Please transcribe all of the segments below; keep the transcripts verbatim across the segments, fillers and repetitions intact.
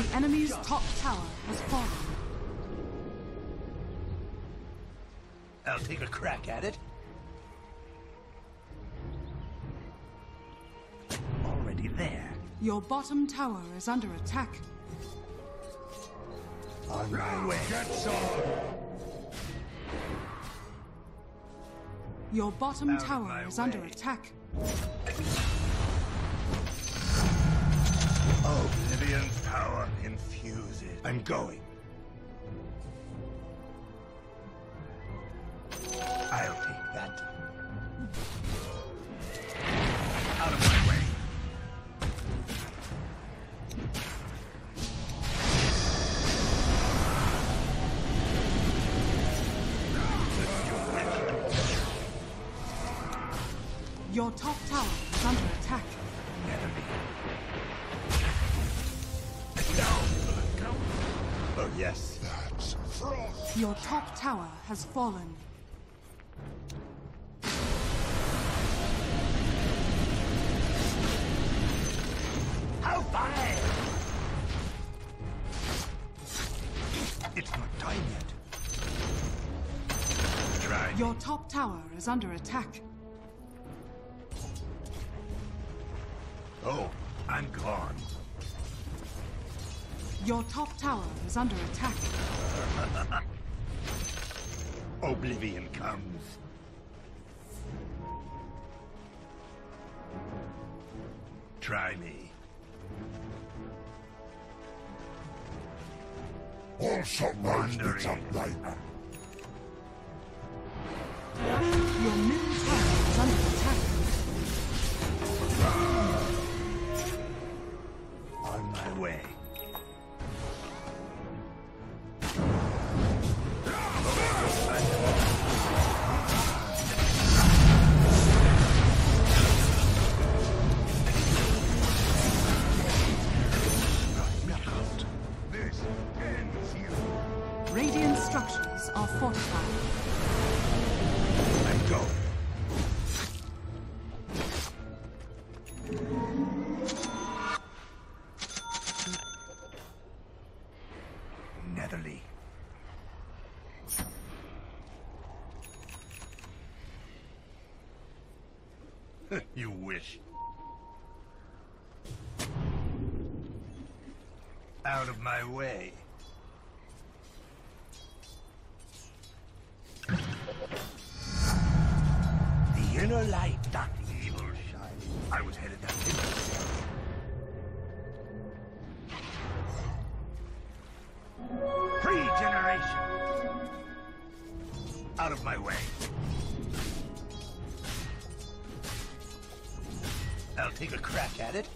The enemy's top tower has fallen. I'll take a crack at it. Already there. Your bottom tower is under attack. On my way. Get some! Your bottom Out of tower my is under way. attack. Oblivion's power infuses. I'm going. I'll take that. Out of my way. Your top tower is under attack. Enemy. No! Oh, yes. That's frost! Your top tower has fallen. How fine! It's not time yet. Try. Your top tower is under attack. Oh, I'm gone. Your top tower is under attack. Oblivion comes. Try me. All sunlight is up light. Your middle tower is under attack. On my way. This ends you. Radiant structures are fortified. I'm going. Netherly. You wish. Out of my way. The inner light, that evil shine. I was headed that way. Regeneration. Out of my way. I'll take a crack at it.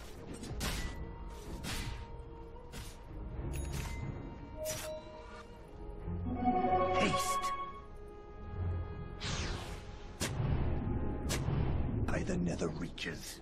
Haste. By the nether reaches.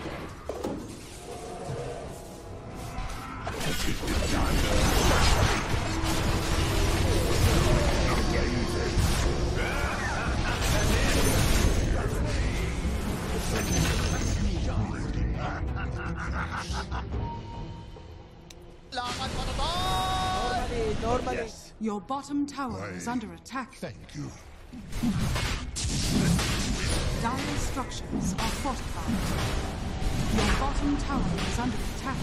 Normally, normally. Yes. Your bottom tower is Aye. under attack. Thank you. Dire structures are fortified. Your bottom tower is under attack.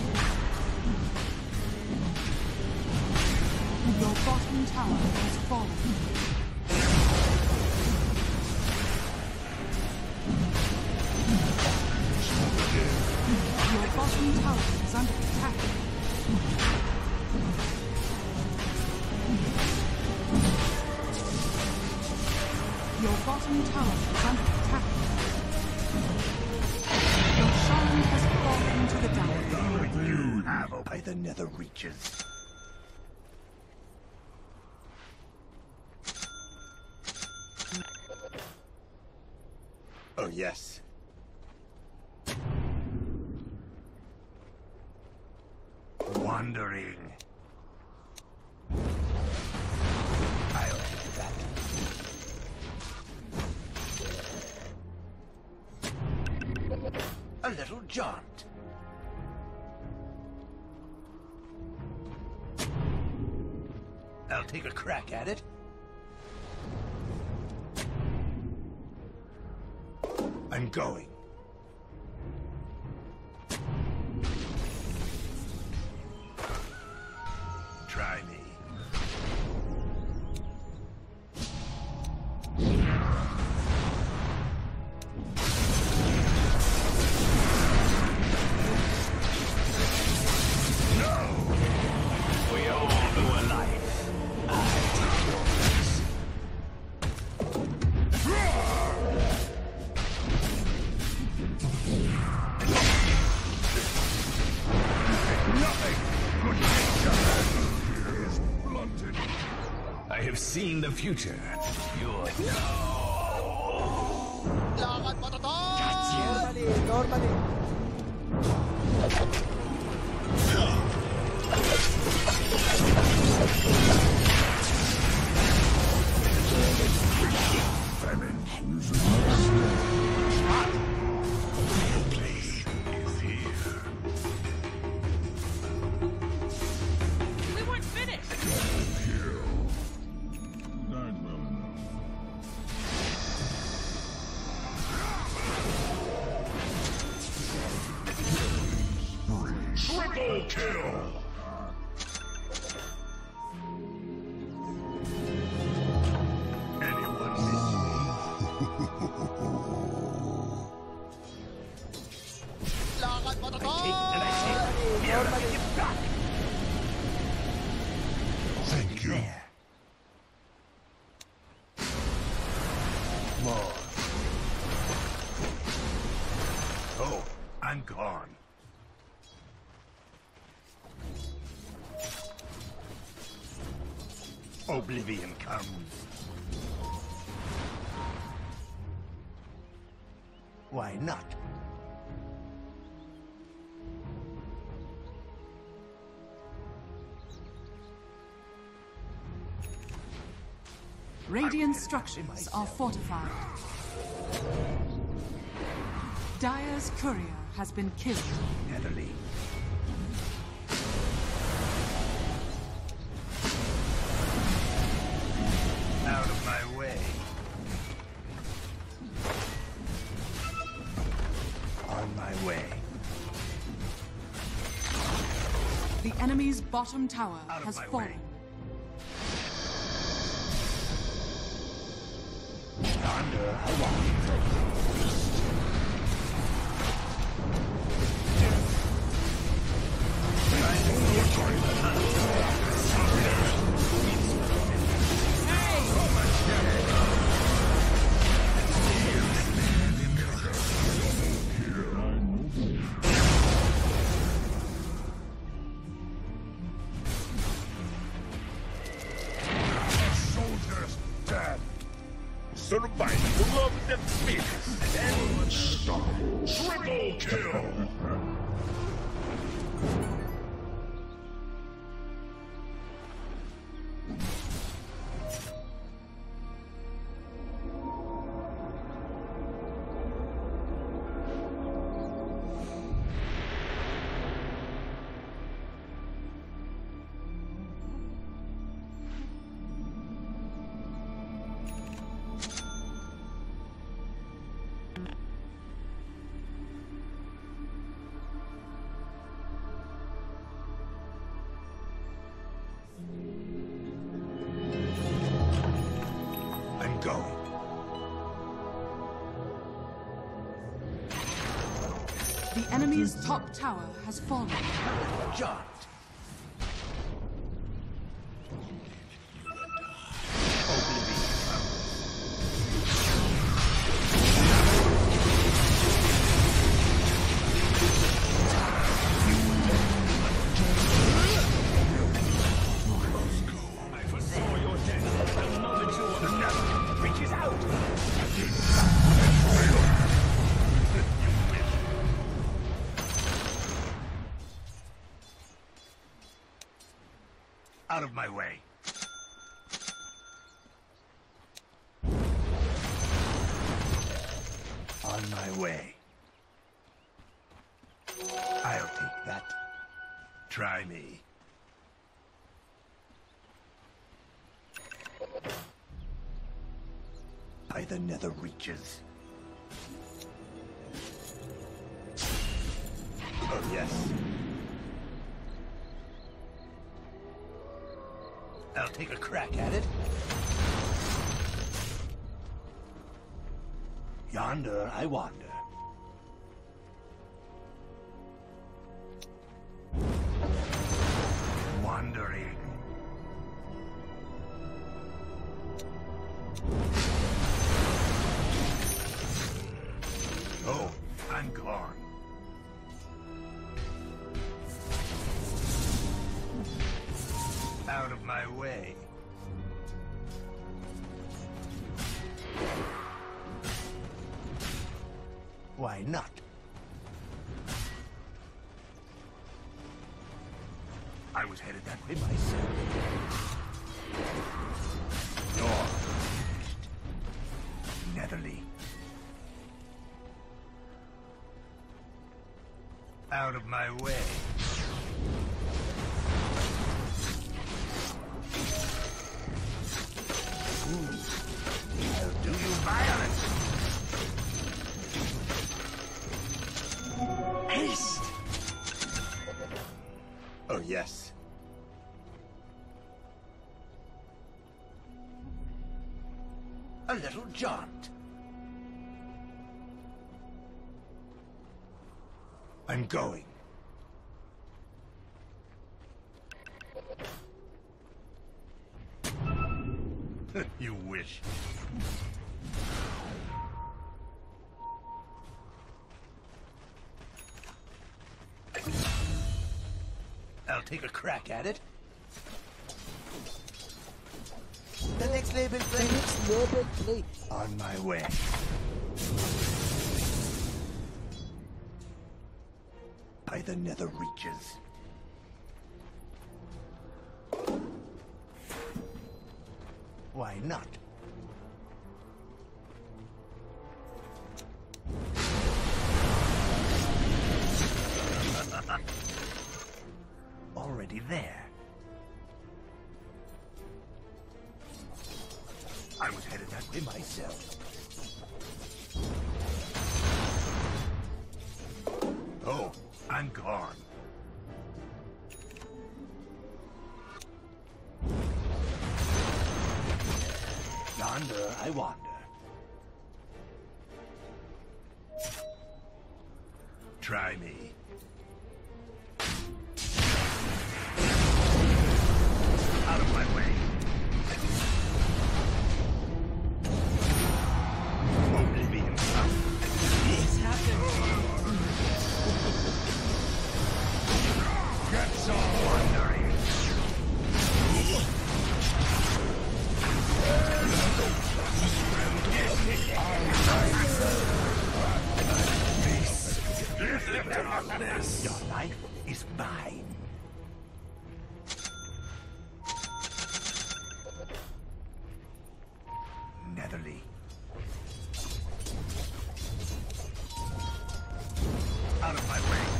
Your bottom tower has fallen. Your bottom tower is under attack. Your bottom tower is under attack. Your shrine has fallen to the down. You have by the nether reaches. Oh, yes. Wandering. I'll take that. A little jaunt. I'll take a crack at it. I'm going. Try me. I have seen the future. You're Lakad mo to to! Normally, normally. We weren't finished. Triple kill! anyone miss me? Lakad mo to to! Take and I take Normally. it back. Thank you. There. More. Oh, I'm gone. Oblivion comes. Why not? Radiant structures are fortified. Dire's courier has been killed. Natalie. Out of my way. On my way. The enemy's bottom tower Out of has my fallen. way. Thunder, I want. Soldiers dead. Survival of the fittest. Unstoppable. Triple kill! I'm going. The enemy's top tower has fallen. John. I foresaw your death the moment you were enough reaches out. Out of my way. On my way. I'll take that. Try me. the nether reaches. Oh, yes. I'll take a crack at it. Yonder I wander. Wandering. Oh, I'm gone. Out of my way. Why not? I was headed that way myself. Door. Netherly. Out of my way. Ooh. I'll do you violence. Haste! Oh, yes. A little jaunt. I'm going. You wish. I'll take a crack at it. The next label plate. The next label plate. On my way. By the nether reaches. Why not? Already there. I was headed that way myself. Oh, I'm gone. Yonder I wander. Try me. Out of my way. Oblivion. It's happened. Get some wandering. Your life is mine. Netherly. Out of my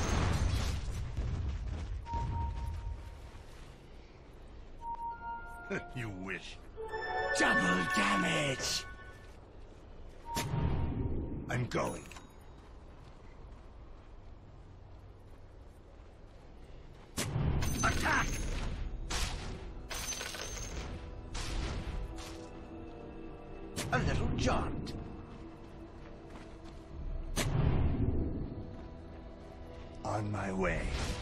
way. You wish. Double damage! I'm going. Attack! A little jaunt. On my way.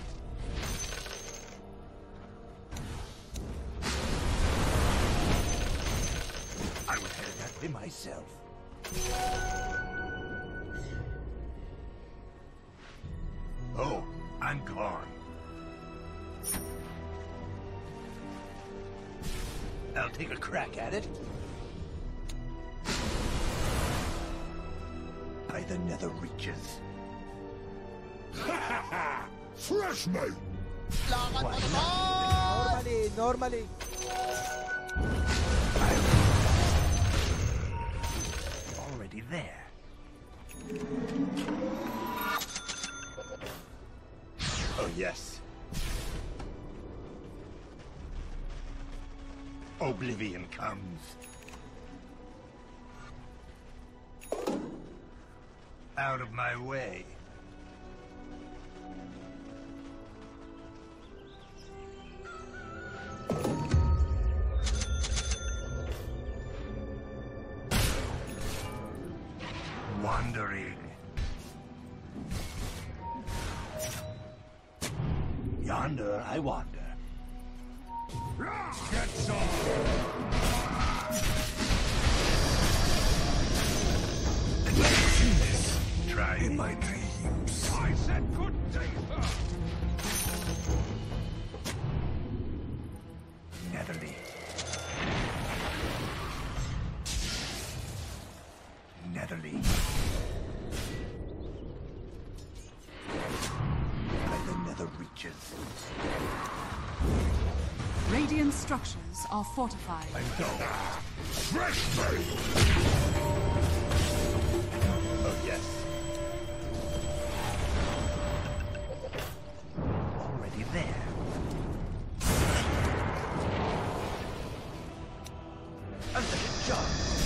I was headed that way myself. Oh, I'm gone. I'll take a crack at it. By the nether reaches. Ha ha ha! Fresh mate! Normally, normally. Already there. Oh, yes. Oblivion comes. Out of my way. Wandering. Yonder I wander. Get some! Try in my dreams. I said good day, sir! Netherly. Netherly. By the nether reaches. Radiant structures are fortified. I'm dull. Fresh me! Oh, yes. Already there. A little job.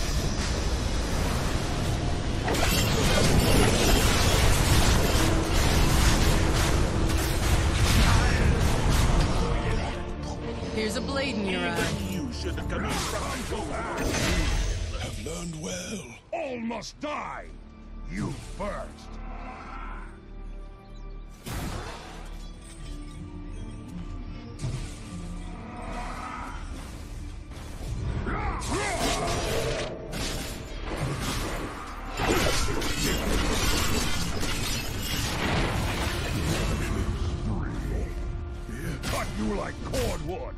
Here's a blade in your eye. You should have come from have learned well. All must die! You first! Cut you like cordwood!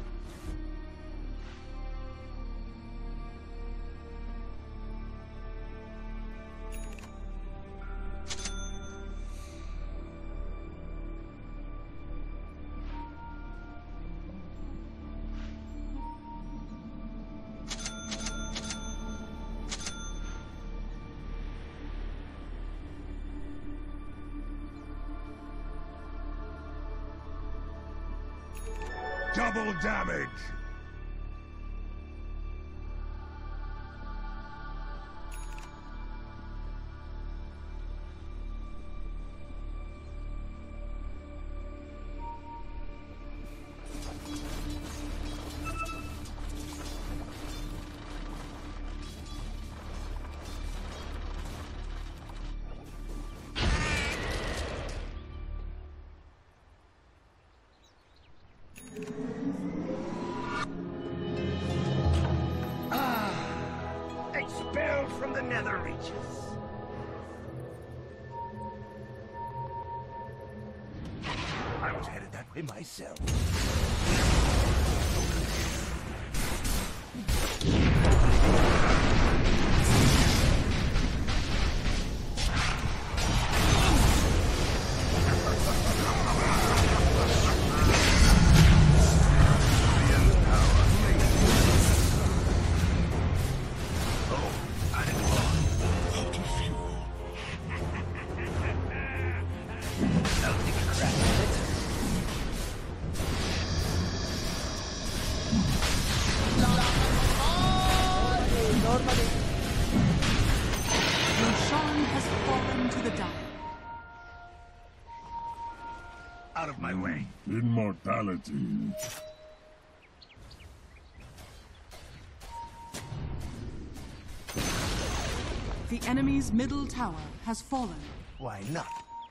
Double damage! Expelled from the nether reaches. I was headed that way myself. Normally. Roshan has fallen to the dire. Out of my way. Immortality. The enemy's middle tower has fallen. Why not?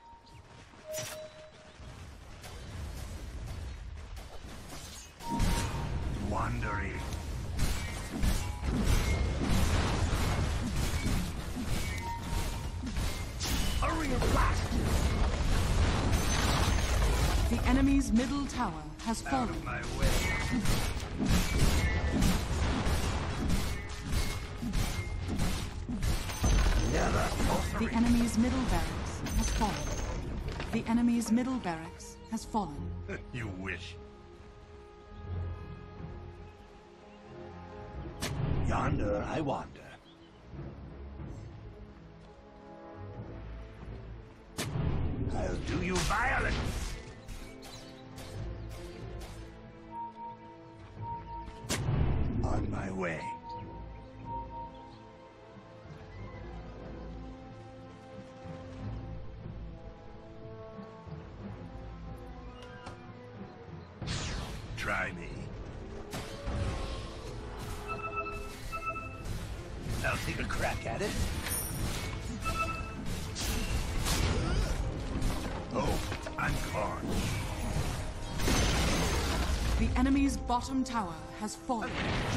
Wandering. Hurry and blast! The enemy's middle tower has Out fallen. of my way. Never. The enemy's middle barracks has fallen. The enemy's middle barracks has fallen. You wish. Yonder I wander. I'll do you violence. On my way. try me. I'll take a crack at it. Oh, I'm gone. The enemy's bottom tower has fallen.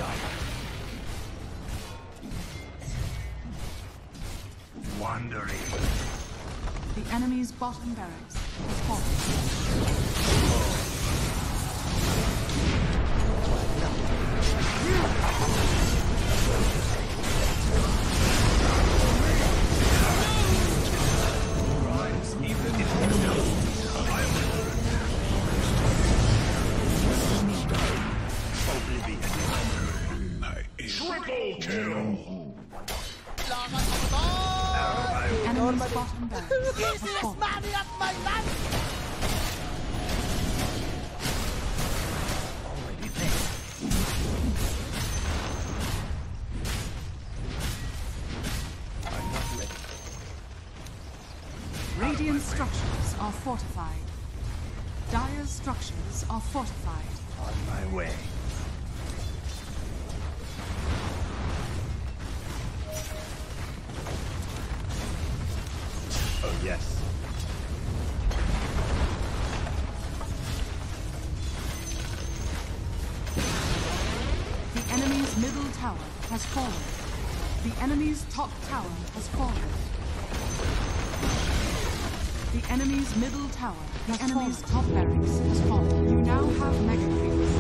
Wandering. The enemy's bottom barracks has fallen. Triple kill! The enemy's bottom barracks has fallen. Already there. I'm not ready. Radiant structures are fortified. Dire's structures are fortified. On my way. Oh, yes. The enemy's middle tower has fallen. The enemy's top tower has fallen. The enemy's middle tower, the enemy's top barracks has fallen. You now have mega creeps.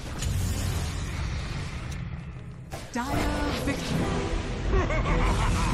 Dire victory.